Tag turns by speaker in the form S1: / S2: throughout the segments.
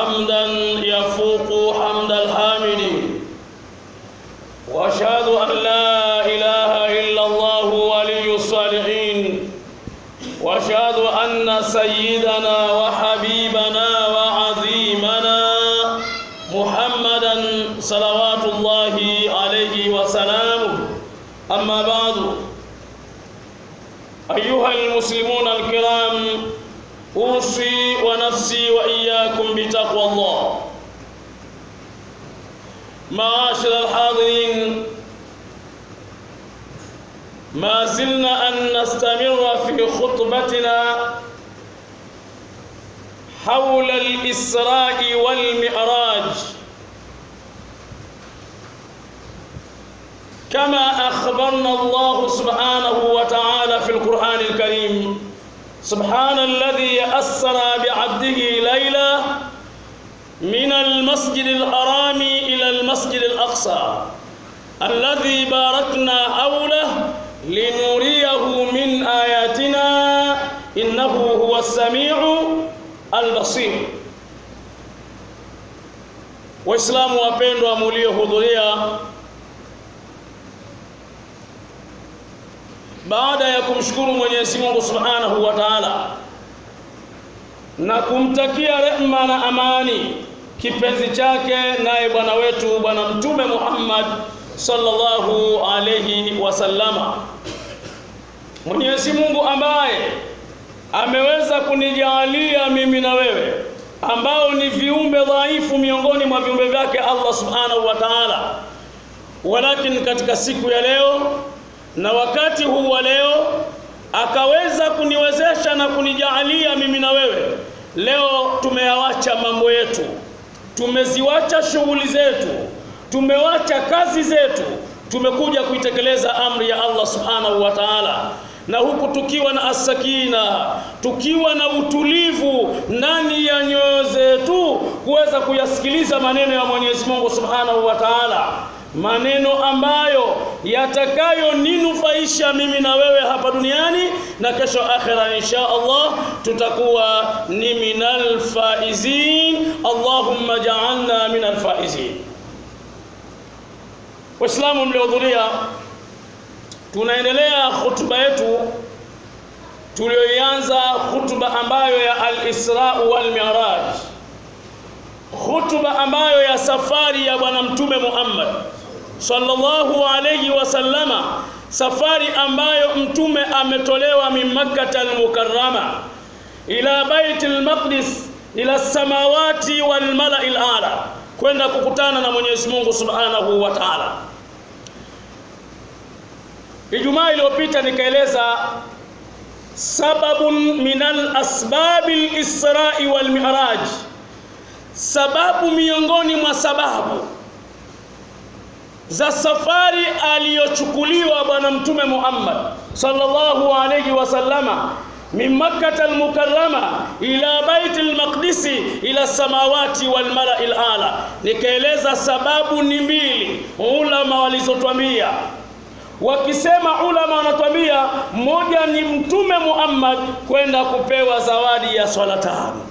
S1: حمدا يفوق حمد الحامدين، وأشهد أن لا إله إلا الله ولي الصالحين، وأشهد أن سيدنا وحبيبنا وعظيمنا محمدا صلوات الله عليه وسلامه. أما بعد، أيها المسلمون الكرام، أوصي ونفسي وإياكم بتقوى الله. معاشر الحاضرين، ما زلنا أن نستمر في خطبتنا حول الإسراء والمعراج، كما أخبرنا الله سبحانه وتعالى في القرآن الكريم: سبحان الذي أسرى بعبده ليلا من المسجد الحرام إلى المسجد الأقصى الذي باركنا حوله لنريه من آياتنا إنه هو السميع البصير. Waislamu wapendwa mliohudhuria, baada ya kumshukuru Mwenyezi Mungu Subhanahu wa Ta'ala na kumtakia rehema na amani kipenzi chake naye bwana wetu bwana Mtume Muhammad sallallahu alayhi wasallama, Mwenyezi Mungu ambaye ameweza kunijalia mimi na wewe ambao ni viumbe dhaifu miongoni mwa viumbe vyake Allah Subhanahu wa Ta'ala, walakini katika siku ya leo na wakati huu wa leo akaweza kuniwezesha na kunijalia mimi na wewe. Leo tumeawacha mambo yetu, tumeziwacha shughuli zetu, tumewacha kazi zetu, tumekuja kuitekeleza amri ya Allah Subhanahu wa Ta'ala, na huku tukiwa na asakina, tukiwa na utulivu ndani ya nyoyo zetu kuweza kuyasikiliza maneno ya Mwenyezi Mungu Subhanahu wa Ta'ala, maneno ambayo yatakayo ninufaisha mimi na wewe hapa duniani na kesho akhera insha Allah tutakuwa ni minal faizin. Allahumma ja'alna minal faizin. Waislamu mliohudhuria, tunaendelea hutuba yetu tulioanza, hutuba ambayo ya al-Isra wal Mi'raj, hutuba ambayo ya safari ya bwana Mtume Muhammad sallallahu alayhi wasallama, safari ambayo Mtume ametolewa min Makkah al-Mukarrama ila Bait al-Maqdis ila samawati wal mala'il a'la, kwenda kukutana na Mwenyezi Mungu Subhanahu wa Ta'ala. Ijumaa iliyopita nikaeleza sababun minal asbabil Isra'i wal Mi'raj, sababu miongoni mwa sababu za safari aliyochukuliwa bwana Mtume Muhammad sallallahu alayhi wasallama min Makkah al-Mukarrama ila Bait al-Maqdis ila samawati wal mala'il a'la. Nikaeleza sababu ni mbili ulama walizotuambia. Wakisema ulama wanatuambia, moja ni Mtume Muhammad kwenda kupewa zawadi ya swala tano.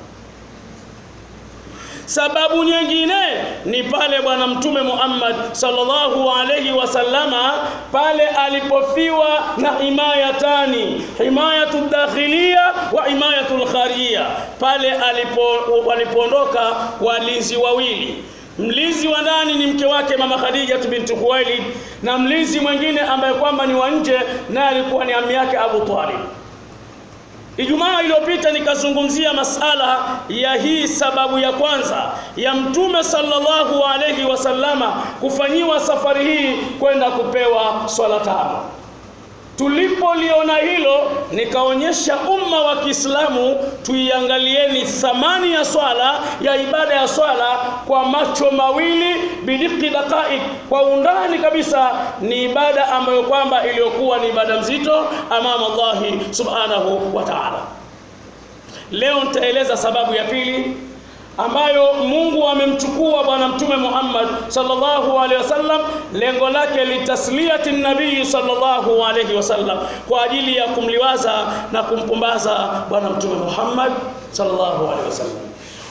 S1: Sababu nyingine ni pale bwana Mtume Muhammad sallallahu alayhi wasallama pale alipofiwa na himayatani, himayatud dakhiliya wa himayatul kharijiyya, pale walipoondoka walinzi wawili. Mlinzi wa ndani ni mke wake mama Khadija binti Khuwailid, na mlinzi mwingine ambaye kwamba ni wa nje na alikuwa ni ammi yake Abu Talib. Ijumaa iliyopita nikazungumzia masala ya hii sababu ya kwanza ya Mtume sallallahu alayhi wasallama kufanyiwa safari hii kwenda kupewa swala tano. Tulipoliona hilo, nikaonyesha umma wa Kiislamu tuiangalieni thamani ya swala, ya ibada ya swala kwa macho mawili, bidiki daqaik, kwa undani kabisa. Ni ibada ambayo kwamba iliyokuwa ni ibada mzito amama Allah Subhanahu wa Ta'ala. Leo nitaeleza sababu ya pili ambayo Mungu amemchukua bwana Mtume Muhammad sallallahu alaihi wasallam, lengo lake litasliyati nabii sallallahu alaihi wasallam, kwa ajili ya kumliwaza na kumpumbaza bwana Mtume Muhammad sallallahu alaihi wasallam.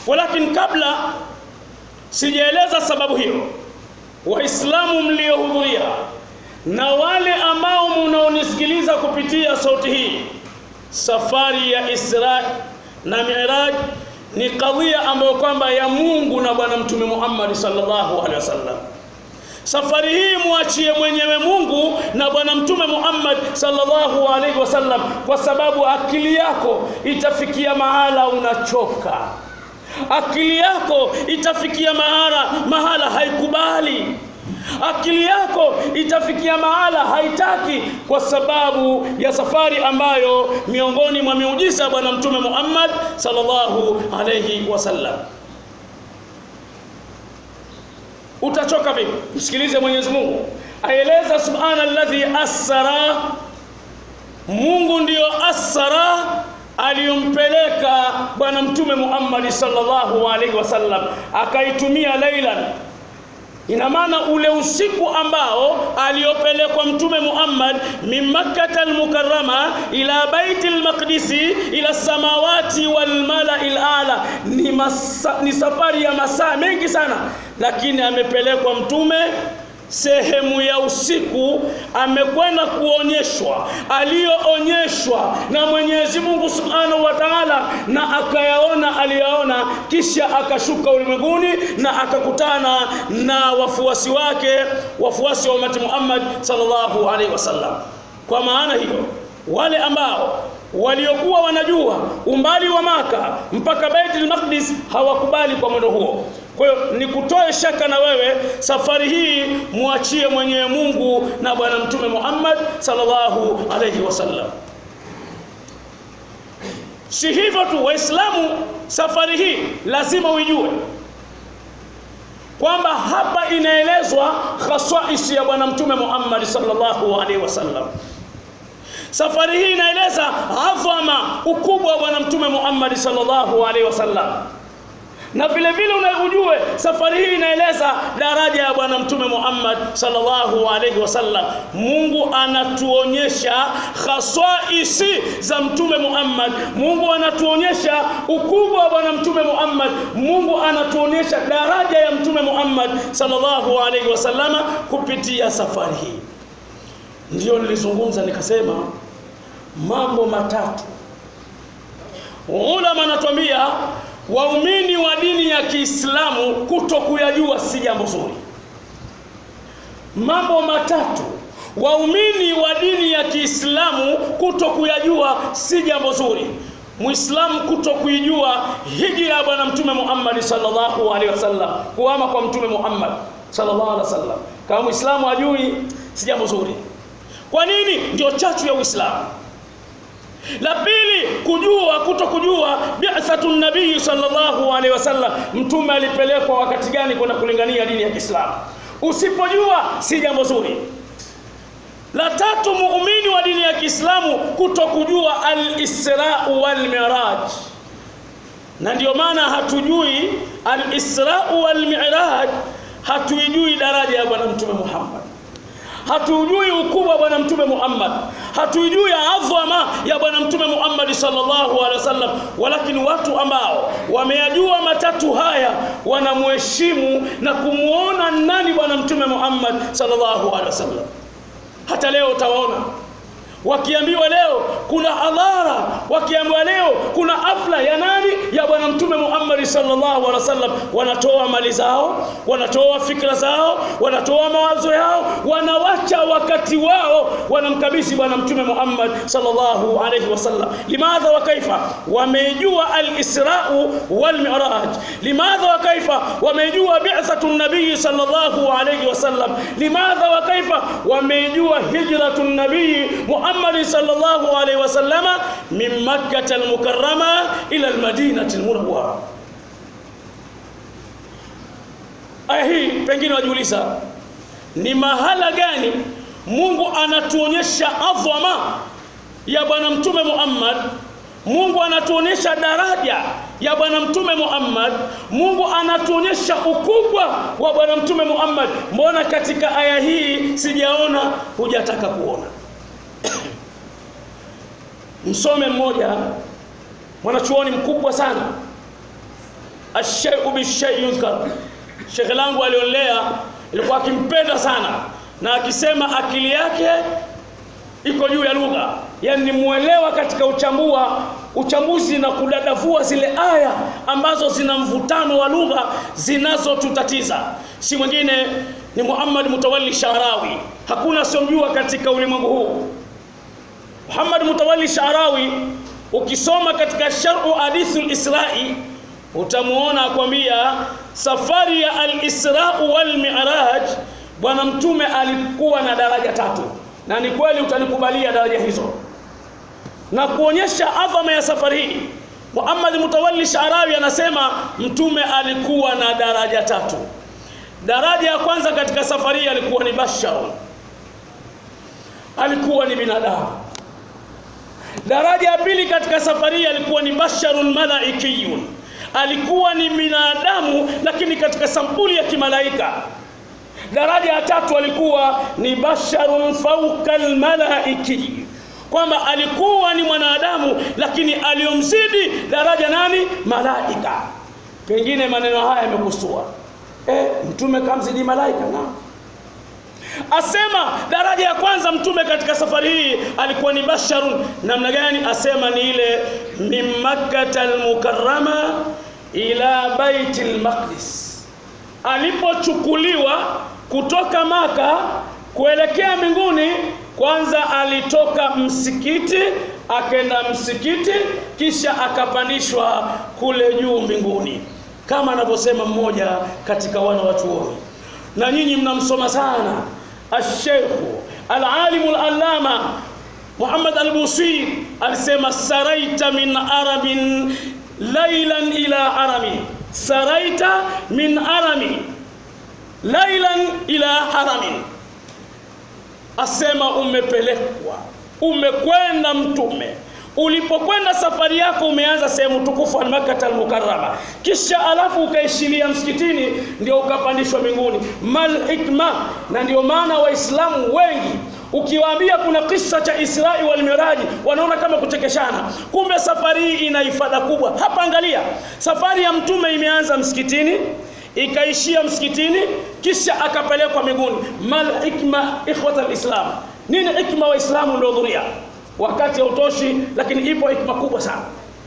S1: Walakin kabla sijaeleza sababu hiyo, Waislamu mliohudhuria na wale ambao mnaonisikiliza kupitia sauti hii, safari ya Isra na Mi'raj ni kadhia ambayo kwamba ya Mungu na Bwana Mtume Muhammad sallallahu alaihi wasallam. Safari hii muachie mwenyewe Mungu na Bwana Mtume Muhammad sallallahu alaihi wasallam, kwa sababu akili yako itafikia mahala unachoka. Akili yako itafikia mahala haikubali. Akili yako itafikia mahala haitaki, kwa sababu ya safari ambayo miongoni mwa miujiza Bwana Mtume Muhammad sallallahu alaihi wasallam. Utachoka vipi? Msikilize Mwenyezi Mungu aeleza, subhanalladhi asra. Mungu ndio asra aliyompeleka Bwana Mtume Muhammad sallallahu alaihi wasallam, akaitumia lailan. Ina maana ule usiku ambao aliopelekwa Mtume Muhammad min Makkah al-Mukarrama ila Baitul Maqdis ila samawati wal mala'il a'la, ni safari ya masaa mengi sana, lakini amepelekwa Mtume sehemu ya usiku, amekwenda kuonyeshwa aliyoonyeshwa na Mwenyezi Mungu Subhanahu wa Ta'ala, na akayaona aliyaona, kisha akashuka ulimwenguni na akakutana na wafuasi wake, wafuasi wa umati Muhammad sallallahu alaihi wasallam. Kwa maana hiyo, wale ambao waliokuwa wanajua umbali wa Maka mpaka Baitul Maqdis hawakubali kwa mwendo huo. Kwa hiyo nikutoe shaka na wewe, safari hii muachie mwenyewe Mungu na Bwana Mtume Muhammad sallallahu alaihi wasallam. Si hivyo tu, Waislamu, safari hii lazima uijue kwamba hapa inaelezwa khaswais ya Bwana Mtume Muhammad sallallahu alaihi wasallam. Safari hii inaeleza adhama, ukubwa wa Bwana Mtume Muhammad sallallahu alaihi wasallam. Na vile vile unajue safari hii inaeleza daraja ya Bwana Mtume Muhammad sallallahu alaihi wasallam. Mungu anatuonyesha khaswaisi za Mtume Muhammad. Mungu anatuonyesha ukubwa wa Bwana Mtume Muhammad. Mungu anatuonyesha daraja ya Mtume Muhammad sallallahu alaihi wasallam kupitia safari hii. Ndio nilizungumza nikasema mambo matatu. Ulama anatuambia waumini wa dini ya Kiislamu kutokuyajua si jambo zuri. Mambo matatu waumini wa dini ya Kiislamu kutokuyajua si jambo zuri. Muislamu kutokuijua hijra ya Bwana Mtume Muhammad sallallahu alaihi wasallam, kuhama kwa Mtume Muhammad sallallahu alaihi wasallam, kama Muislamu ajui si jambo zuri. Kwa nini? Ndio chachu ya Uislamu. La pili, kutokujua bi'athatun nabii sallallahu alaihi wasallam, Mtume alipelekwa wakati gani kwenda kulingania dini ya Kiislamu. Usipojua si jambo zuri. La tatu, muumini wa dini ya Kiislamu kutokujua al-Isra wal Mi'raj. Na ndio maana hatujui al-Isra wal Mi'raj, hatuijui daraja ya Bwana Mtume Muhammad, hatujui ukubwa wa Bwana Mtume Muhammad, hatujui adhama ya Bwana Mtume Muhammad sallallahu alaihi wasallam. Walakini watu ambao wameyajua matatu haya wanamheshimu na kumuona nani Bwana Mtume Muhammad sallallahu alaihi wasallam. Hata leo utaona wakiambiwa leo kuna hadhara, wakiambiwa leo kuna afla ya nani, ya Bwana Mtume Muhammad sallallahu alaihi wasallam, wanatoa mali zao, wanatoa fikra zao, wanatoa mawazo yao, wanawacha wakati wao, wanamkabidhi Bwana Mtume Muhammad sallallahu alaihi wasallam. Limadha wa kaifa? Wamejua al-Isra wal Mi'raj. Limadha wa kaifa? Wamejua bi'athatun nabii sallallahu alaihi wasallam. Limadha wa kaifa? Wamejua hijratun nabii Muhammad sallallahu alaihi wasallam min Makkah al-Mukarrama ila al-Madinah al-Munawwara. Aya hii pengine wajiuliza, ni mahala gani Mungu anatuonyesha adhama ya Bwana Mtume Muhammad? Mungu anatuonyesha daraja ya Bwana Mtume Muhammad. Mungu anatuonyesha ukubwa wa Bwana Mtume Muhammad. Mbona katika aya hii sijaona, hujataka kuona? Msome mmoja mwanachuoni mkubwa sana ash-shay'u bish-shay'i yuzkar. Sheikh langu aliolea ilikuwa akimpenda sana na akisema akili yake iko juu ya lugha, yani ni muelewa katika uchambuzi na kudadavua zile aya ambazo zina mvutano wa lugha zinazotutatiza. Si mwingine ni Muhammad Mutawalli Sha'rawi. Hakuna somjua katika ulimwengu huu. Muhammad Mutawalli Sha'rawi ukisoma katika Shar'u Hadithul Isra'i utamuona akwambia safari ya al-Isra wal Mi'raj bwana mtume alikuwa na daraja 3. Na ni kweli utanikubalia daraja hizo. Na kuonyesha adhama ya safari hii, Muhammad Mutawalli Sha'rawi anasema mtume alikuwa na daraja 3. Daraja ya kwanza katika safari alikuwa ni bashar, alikuwa ni binadamu. Daraja ya pili katika safari alikuwa ni basharun malaikiyun, alikuwa ni binadamu lakini katika sampuli ya kimalaika. Daraja ya 3 alikuwa ni basharun fawqa almalaiki, kwamba alikuwa ni mwanadamu lakini aliyomzidi daraja nani? Malaika. Pengine maneno haya yamekusua. Mtume kamzidi malaika na asema daraja ya kwanza mtume katika safari hii alikuwa ni basharun. Namna gani? Asema ni ile min Makkatal Mukarrama ila Baitul Maqdis. Alipochukuliwa kutoka Maka kuelekea mbinguni, kwanza alitoka msikiti akaenda msikiti kisha akapandishwa kule juu mbinguni, kama anavyosema mmoja katika wana wa chuoni. Na nyinyi mnamsoma sana Al-Sheikh Al-Alim Al-Allama Muhammad Al-Busir alisema saraita min arabin laylan ila arami, saraita min arami laylan ila harami. Asema umepelekwa, umekwenda mtume, ulipokwenda safari yako umeanza sehemu tukufu al-Makkatal Mukarrama, kisha alafu ukaishilia msikitini ndio ukapandishwa mbinguni. Mal hikma. Na ndio maana waislamu wengi ukiwaambia kuna kisa cha Israi wal Miraj wanaona kama kuchekeshana, kumbe safari hii ina ifada kubwa. Hapa angalia, safari ya mtume imeanza msikitini ikaishia msikitini kisha akapelekwa mbinguni. Mal hikma ikhwatal islam, nini hikma waislamu ndio dhuria? Wakati hautoshi, lakini ipo hikma kubwa sana.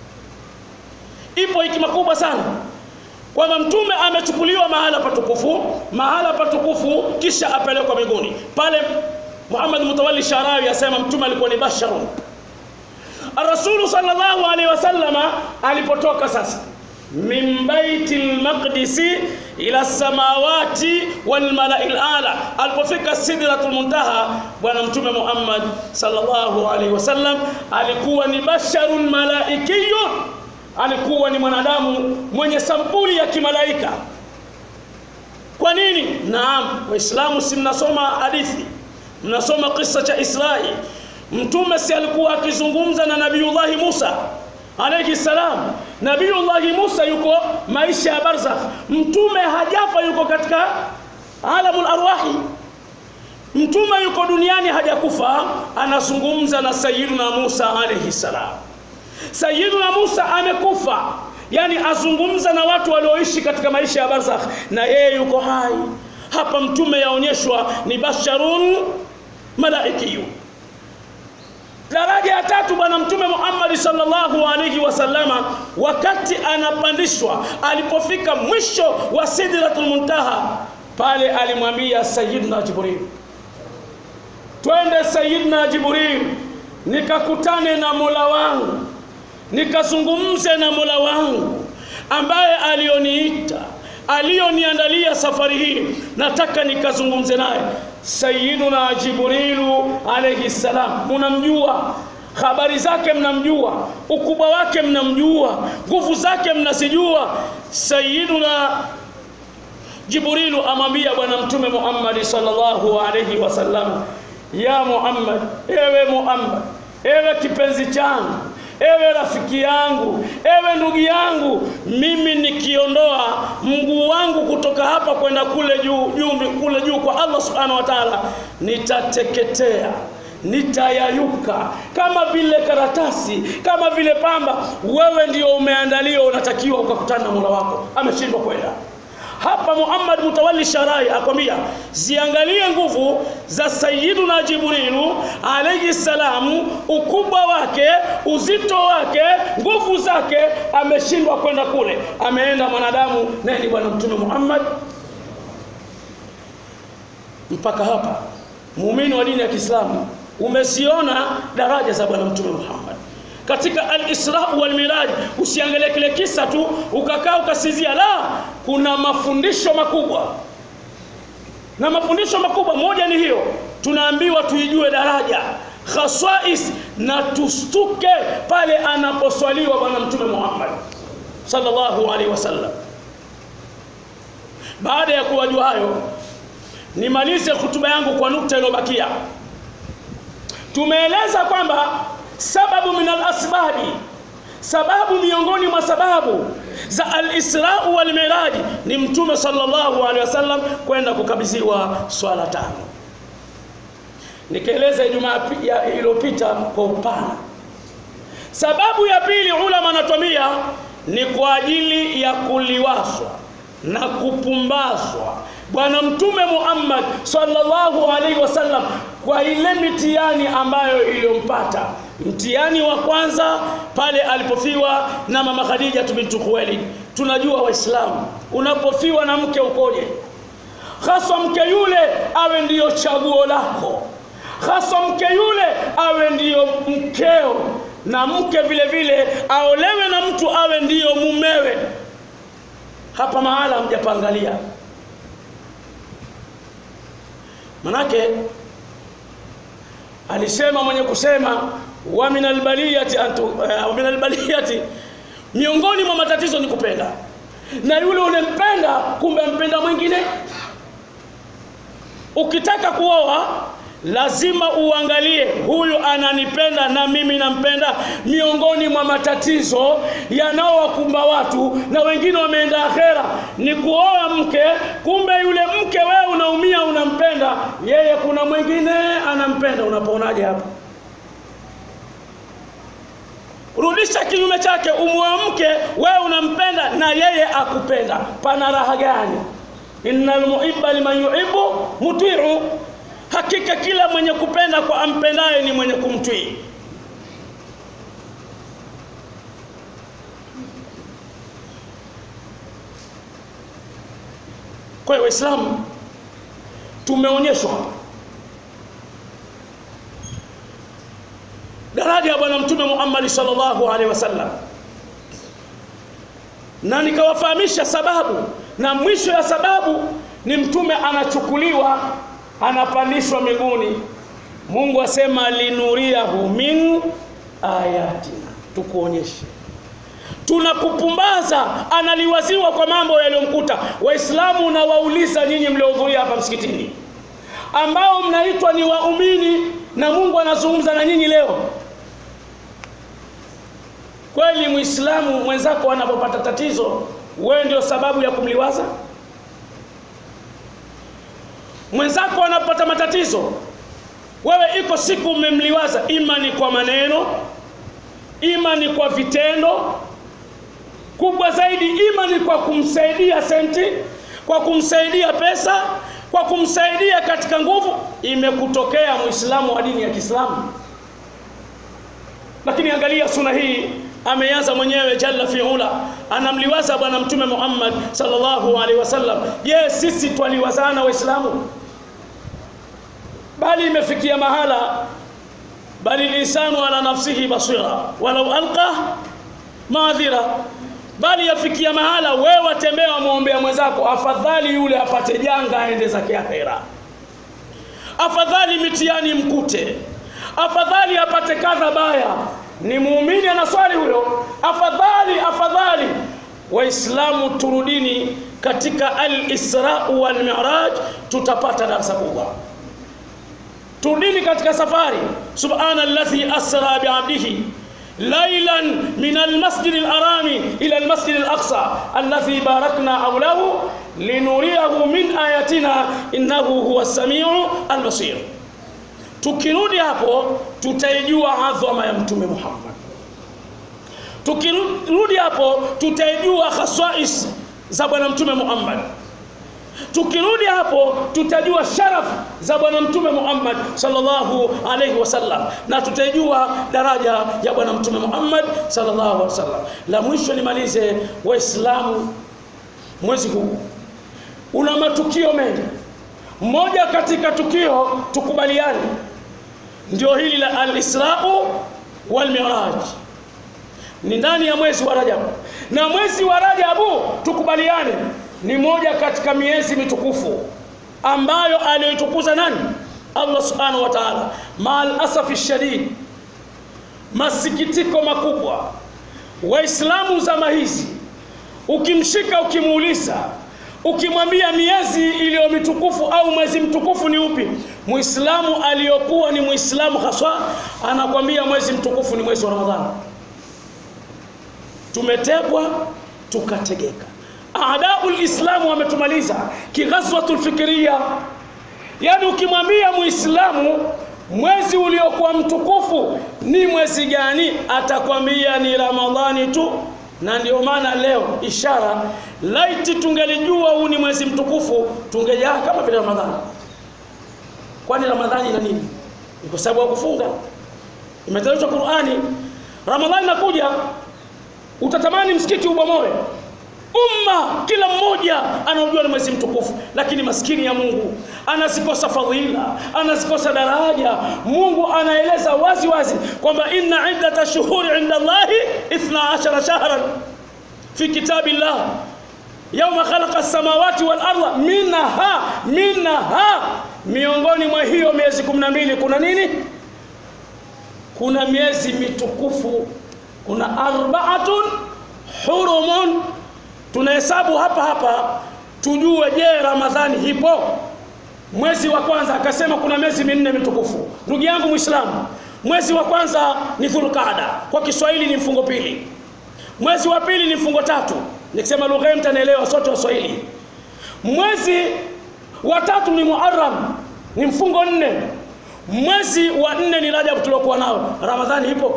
S1: Ipo hikma kubwa sana kwamba mtume amechukuliwa mahala patukufu kisha apelekwa mbinguni. Pale Muhammad Mutawalli Sha'rawi asema mtume alikuwa ni basharun. Ar-Rasul sallallahu alaihi wasallama alipotoka sasa min Baitil Maqdis ila samawati wal mala'il ala, alipofika Sidratul Muntaha, bwana mtume Muhammad sallallahu alaihi wasallam alikuwa ni basharun malaikiyun, alikuwa ni mwanadamu mwenye sampuli ya kimalaika. Kwa nini? Naam, waislamu si mnasoma hadithi, mnasoma kisa cha Isra'i. Mtume si alikuwa akizungumza na Nabiiullah Musa alayhi salam. Nabiiullah Musa yuko maisha ya barzakh, mtume hajafa, yuko katika alamul arwahi. Mtume yuko duniani hajakufa, anazungumza na Sayyiduna Musa alayhi salam. Sayyiduna Musa amekufa, yani azungumza na watu walioishi katika maisha ya barzakh na yeye yuko hai. Hapa mtume yaonyeshwa ni basharun malaikiyun. Daraja ya 3 bwana mtume Muhammad sallallahu alaihi wasallama wakati anapandishwa, alipofika mwisho wa Sidratul Muntaha, pale alimwambia Sayyidina Jibril, twende Sayyidina Jibril nikakutane na Mola wangu, nikazungumze na Mola wangu ambaye alioniita, alioniandalia safari hii, nataka nikazungumze naye. Sayyiduna Jibrilu alayhi salam, mnamjua, habari zake mnamjua, ukubwa wake mnamjua, nguvu zake mnasijua. Sayyiduna Jibrilu amwambia bwana mtume Muhammad sallallahu alayhi wasallam, ya Muhammad, ewe Muhammad, ewe kipenzi changu, ewe rafiki yangu, ewe ndugu yangu, mimi nikiondoa mguu wangu kutoka hapa kwenda kule juu kwa Allah subhanahu wa ta'ala, nitateketea, nitayayuka kama vile karatasi, kama vile pamba. Wewe ndio umeandaliwa, unatakiwa ukakutana na Mola wako. Ameshindwa kwenda. Hapa Muhammad Mutawalli Sharai akwambia ziangalie nguvu za Sayyiduna Jibrilu alayhi salamu, ukubwa wake, uzito wake, nguvu zake. Ameshindwa kwenda kule, ameenda mwanadamu, naye ni bwana mtume Muhammad. Mpaka hapa muumini wa dini ya Kiislamu umesiona daraja za bwana mtume Muhammad katika al-Isra wal Miraj. Usiangalie kile kisa tu ukakaa ukasizia, la, kuna mafundisho makubwa. Na mafundisho makubwa moja ni hiyo, tunaambiwa tuijue daraja, khaswais, na tustuke pale anaposwaliwa bwana mtume Muhammad sallallahu alaihi wasallam. Baada ya kuwajua hayo, nimalize hutuba yangu kwa nukta iliyobakia. Tumeeleza kwamba sababu min al-asbabi, sababu miongoni mwa sababu za al-Isra wal Miraj ni mtume sallallahu alaihi wasallam kwenda kukabidhiwa swala 5. Nikaeleza Ijumaa iliyopita kwa upana. Sababu ya pili, ulama anatuambia ni kwa ajili ya kuliwaswa na kupumbazwa bwana mtume Muhammad sallallahu alaihi wasallam kwa ile mitihani ambayo iliyompata. Mtihani wa kwanza pale alipofiwa na mama Khadija binti Khuwailid. Tunajua Waislamu, unapofiwa na mke ukoje? Hasa mke yule awe ndiyo chaguo lako, hasa mke yule awe ndiyo mkeo, na mke vile vile aolewe na mtu awe ndiyo mumewe. Hapa mahala hamjapangalia. Manake alisema mwenye kusema wa minal baliyati, miongoni mwa matatizo ni kupenda, na yule unempenda kumbe mpenda mwingine. Ukitaka kuoa lazima uangalie, huyu ananipenda na mimi nampenda. Miongoni mwa matatizo yanaowakumba watu na wengine wameenda akhera ni kuoa mke, kumbe yule mke wewe unaumia, unampenda yeye, kuna mwingine anampenda. Unapoonaje hapo? Rudisha kinyume chake, umuoe mke wewe unampenda na yeye akupenda. Pana raha gani? Innal muhibba liman yuhibbu muti'u, hakika kila mwenye kupenda kwa ampendaye ni mwenye kumtii. Kwa hiyo Waislamu tumeonyeshwa daraja ya bwana mtume Muhammad sallallahu alaihi wasallam, na nikawafahamisha sababu, na mwisho ya sababu ni mtume anachukuliwa, anapandishwa mbinguni. Mungu asema linuriyahu min ayatina, tukuonyeshe. Tunakupumbaza, analiwaziwa kwa mambo yaliyomkuta. Waislamu na wauliza nyinyi mliohudhuria hapa msikitini, ambao mnaitwa ni waumini, na Mungu anazungumza na nyinyi leo. Kweli Muislamu mwenzako anapopata tatizo, wewe ndio sababu ya kumliwaza? Mwenzako anapata matatizo, wewe iko siku umemliwaza, ima ni kwa maneno, ima ni kwa vitendo, kubwa zaidi ima ni kwa kumsaidia senti, kwa kumsaidia pesa, kwa kumsaidia katika nguvu. Imekutokea Muislamu wa dini ya Kiislamu. Lakini angalia sunna hii, ameanza mwenyewe jalla fi'ula, anamliwaza bwana mtume Muhammad sallallahu alaihi wasallam. Je, sisi twaliwazana Waislamu? Bali imefikia mahala, bali linsanu ala nafsihi basira walau alqa maadhira. Bali yafikia mahala wewe watembea muombea mwenzako, afadhali yule apate janga aende zake akhera, afadhali mitiani mkute, afadhali apate kadha baya. Ni muumini anaswali huyo, afadhali. Waislamu turudini katika al-Isra wal Miraj, tutapata darasa kubwa. Turudini katika safari. Subhanalladhi asra bi'abdihi laylan min al-masjid al-harami ila al-masjid al-aqsa alladhi barakna hawlahu linuriyahu min ayatina innahu huwa as-sami'u al-basir. Tukirudi hapo tutaijua adhama ya Mtume Muhammad. Tukirudi hapo tutaijua khasais za bwana Mtume Muhammad. Tukirudi hapo tutajua sharaf za bwana Mtume Muhammad sallallahu alaihi wasallam, na tutajua daraja ya bwana Mtume Muhammad sallallahu alaihi wasallam. La mwisho nimalize, Waislamu, mwezi huu una matukio mengi. Moja katika tukio tukubaliane ndio hili la al-Isra wal Mi'raj, ni ndani ya mwezi wa Rajab. Na mwezi wa Rajab tukubaliane ni moja katika miezi mitukufu ambayo aliyotukuza nani? Allah subhanahu wa ta'ala. Maal asafi shadid, masikitiko makubwa, Waislamu zama hizi ukimshika ukimuuliza, ukimwambia miezi iliyo mitukufu au mwezi mtukufu ni upi, Muislamu aliyokuwa ni Muislamu haswa anakwambia mwezi mtukufu ni mwezi wa Ramadhani. Tumetegwa tukategeka. Aadaul Islam wametumaliza kighazwatul fikriya. Yani ukimwambia Muislamu mwezi uliokuwa mtukufu ni mwezi gani, atakwambia ni Ramadhani tu. Na ndio maana leo ishara, laiti tungelijua huu ni mwezi mtukufu tungejaa kama vile Ramadhani. Kwani Ramadhani ina nini? Ni kwa sababu ya kufunga. Imeteremshwa Qur'ani, Ramadhani inakuja utatamani msikiti ubomoe. Umma kila mmoja anaujua ni mwezi mtukufu, lakini maskini ya Mungu anazikosa fadhila, anazikosa daraja. Mungu anaeleza wazi wazi kwamba inna iddata shuhuri inda Allahi 12 shahran fi kitabillah yawma khalaqa as-samawati wal arda minha miongoni mwa hiyo miezi 12 kuna nini? Kuna miezi mitukufu, kuna arba'atun hurumun. Tunahesabu hapa tujue, je, Ramadhani ipo? Mwezi wa kwanza akasema kuna miezi 4 mitukufu. Ndugu yangu Muislamu, mwezi wa kwanza ni Dhulqaada, kwa Kiswahili ni mfungo pili. Mwezi wa pili ni mfungo tatu, nikisema lugha mtanielewa sote Waswahili. Mwezi wa tatu ni Muharram, ni mfungo 4. Mwezi wa 4 ni Rajab tuliokuwa nao. Ramadhani ipo?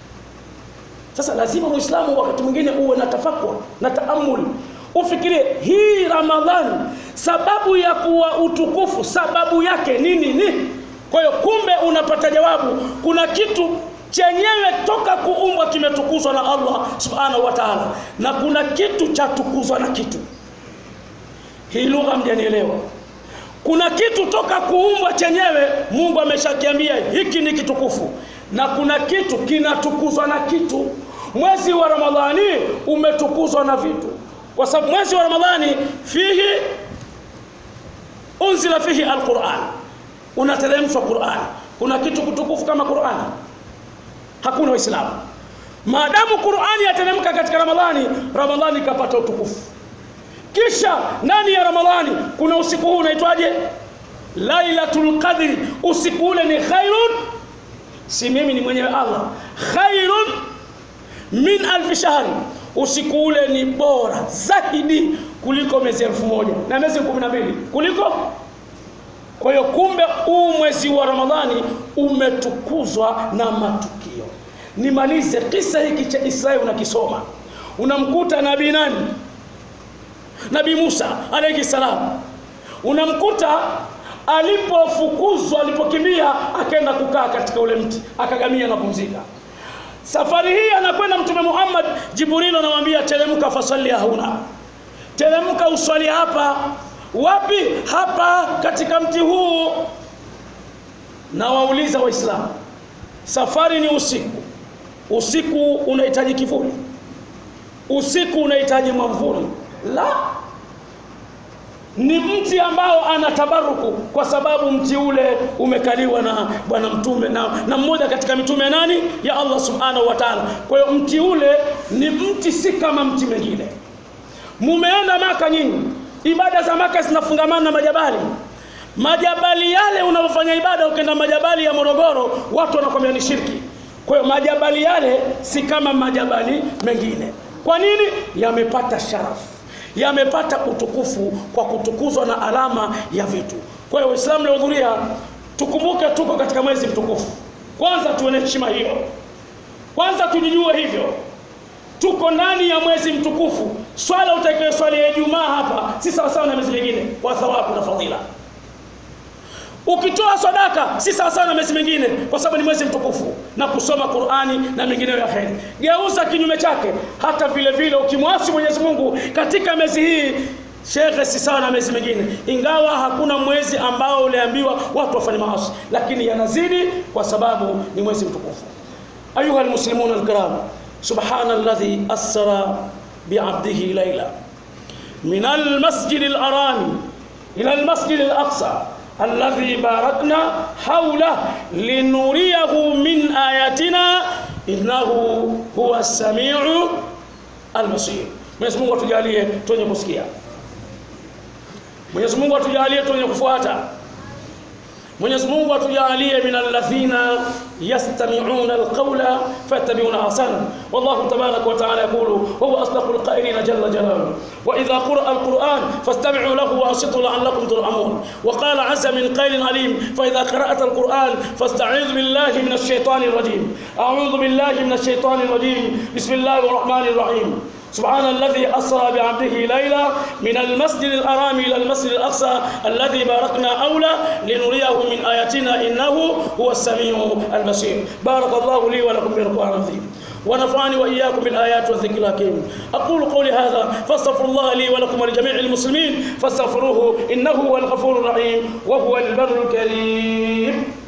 S1: Sasa lazima Muislamu wakati mwingine uwe na tafakkur na taamul, ufikirie hii Ramadhani sababu ya kuwa utukufu, sababu yake nini? Kwa hiyo kumbe unapata jawabu, kuna kitu chenyewe toka kuumbwa kimetukuzwa na Allah subhanahu wa ta'ala, na kuna kitu cha tukuzwa na kitu. Hii lugha mjanielewa? Kuna kitu toka kuumbwa chenyewe Mungu ameshakiambia hiki ni kitukufu, na kuna kitu kinatukuzwa na kitu. Mwezi wa Ramadhani umetukuzwa na vitu, kwa sababu mwezi wa Ramadhani fihi unzila fihi alquran, unateremshwa Qur'an. Kuna kitu kutukufu kama Qur'an? Hakuna. Waislamu, maadamu Qur'ani yateremka katika Ramadhani, Ramadhani kapata utukufu. Kisha ndani ya Ramadhani kuna usiku huu unaitwaje? Lailatul Qadri. Usiku ule ni khairun, si mimi ni mwenyewe Allah, khairun min alf shahr. Usiku ule ni bora zaidi kuliko miezi 1000 na miezi 12 kuliko. Kwa hiyo kumbe huu mwezi wa Ramadhani umetukuzwa na matukio. Nimalize kisa hiki cha Israeli, unakisoma unamkuta nabii nani? Nabii Musa alayhi salam. Unamkuta alipofukuzwa, alipokimbia akaenda kukaa katika ule mti, akagamia na kupumzika. Safari hii anakwenda Mtume Muhammad, Jibril anamwambia teremka fasalli huna, teremka uswali hapa. Wapi? Hapa katika mti huu. Na wauliza Waislamu, safari ni usiku, usiku unahitaji kivuli, usiku unahitaji mwamvuli? La, ni mti ambao anatabaruku, kwa sababu mti ule umekaliwa na bwana mtume na mmoja katika mitume nani? Ya Allah subhanahu wa ta'ala. Kwa hiyo mti ule ni mti, si kama mti mwingine. Mumeenda Maka nyinyi, ibada za Maka zinafungamana na majabali. Majabali yale unapofanya ibada, ukienda majabali ya Morogoro watu wanakwambia ni shirki. Kwa hiyo majabali yale si kama majabali mengine. Kwa nini? Yamepata sharafu, yamepata utukufu kwa kutukuzwa na alama ya vitu. Kwa hiyo Waislamu waliohudhuria, tukumbuke tuko katika mwezi mtukufu. Kwanza tuone heshima hiyo. Kwanza tujijue hivyo. Tuko ndani ya mwezi mtukufu. Swala utakayo swali ya Ijumaa hapa si sawa sawa na miezi mingine kwa thawabu na fadhila. Ukitoa sadaka si sawa sawa na miezi mingine kwa sababu ni mwezi mtukufu, na kusoma Qur'ani na mengineyo ya kheri. Geuza kinyume chake. Hata vile vile ukimwasi Mwenyezi Mungu katika mwezi hii, shekhe, si sawa na miezi mingine. Ingawa hakuna mwezi ambao uliambiwa watu wafanye maasi, lakini yanazidi kwa sababu ni mwezi mtukufu. Ayuha almuslimuna alkiram, subhanalladhi asra bi'abdihi layla min almasjid alharam ila almasjid alaqsa alladhi barakna hawla linuriyahu min ayatina innahu huwa as-sami'u al-basir. Mwenyezi Mungu atujalie tuenye kusikia. Mwenyezi Mungu atujalie tuenye kufuata. Mwenyezi Mungu atujalie min alladhina yastami'una alqawla fattabi'una ahsana. Wallahu tabaaraka wa ta'ala yaqulu huwa asdaqul qa'ilina jalla jalaluhu wa idha qira'a alquran fastami'u lahu wa ansitu la'allakum turhamun. Wa qala 'azza min qailin alim fa idha qara'ta alquran fasta'idh billahi minash shaitanir rajim. A'udhu billahi minash shaitanir rajim. Bismillahir rahmanir rahim. سبحان الذي أسرى بعبده ليلا من المسجد الحرام إلى المسجد الأقصى الذي باركنا أولى لنريه من آياتنا إنه هو السميع البصير. بارك الله لي ولكم بالقرآن العظيم ونفعني وإياكم بالآيات والذكر الحكيم. أقول قولي هذا فاستغفر الله لي ولكم ولجميع المسلمين فاستغفروه إنه هو الغفور الرحيم وهو البر الكريم.